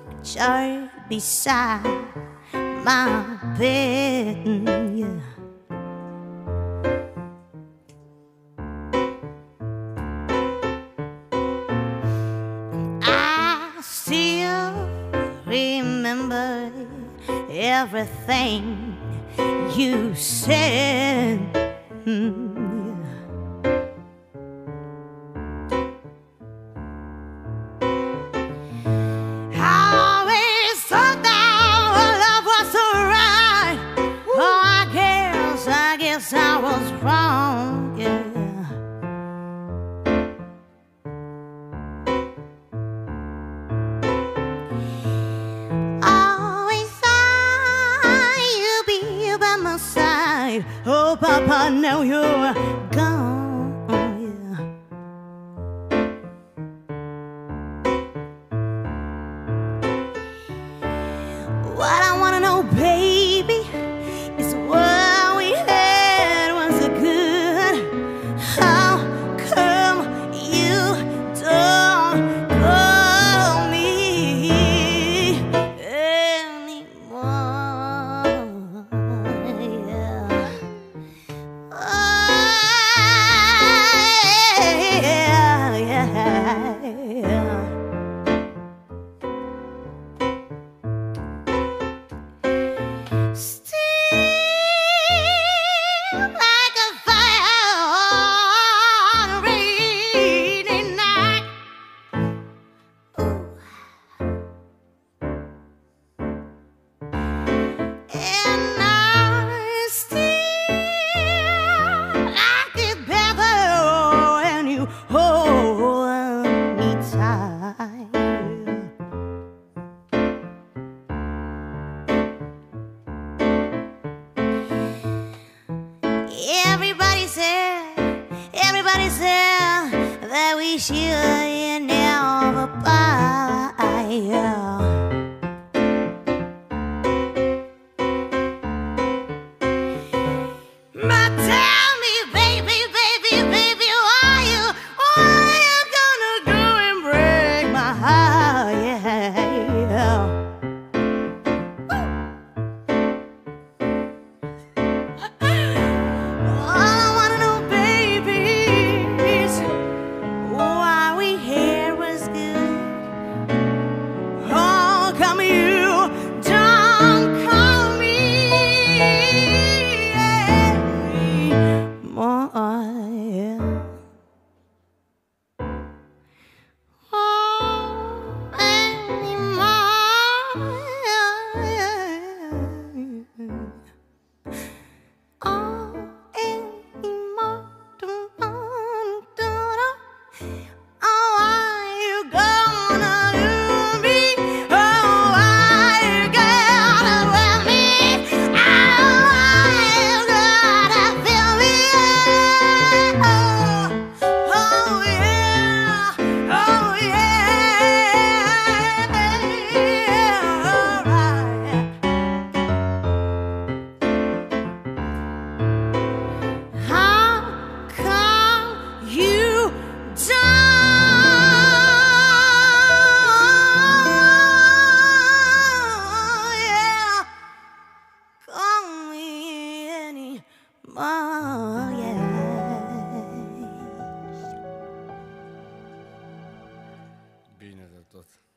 chair beside my bed. Yeah. I still remember everything you said. I was wrong, yeah. Always thought you'd be by my side. Oh, Papa, now you're gone, yeah. What I wanna know, baby, is what Everybody said that we should never buy. But tell me, baby, why you gonna go and break my heart? Yeah. Oh, yeah. Bine de tot.